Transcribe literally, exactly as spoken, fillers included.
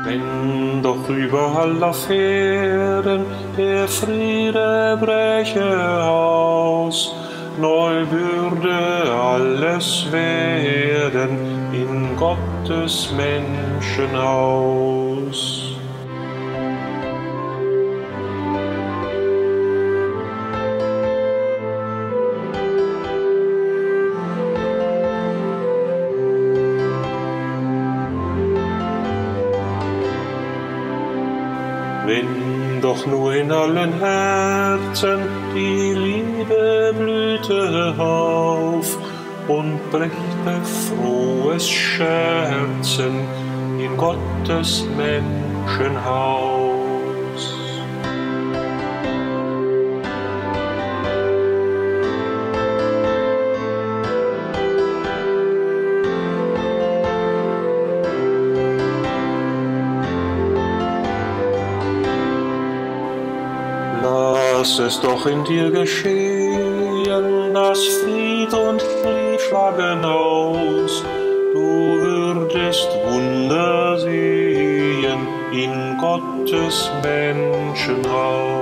Wenn doch überall auf Erden der Friede bräche aus, neu würde alles werden in Gottes Menschenhaus. Wenn doch nur in allen Herzen die Liebe blühte auf und brächte frohes Scherzen in Gottes Menschenhaus. Lass es doch in dir geschehen, dass Fried und Lieb schlagen aus. Du würdest Wunder sehen in Gottes Menschenhaus.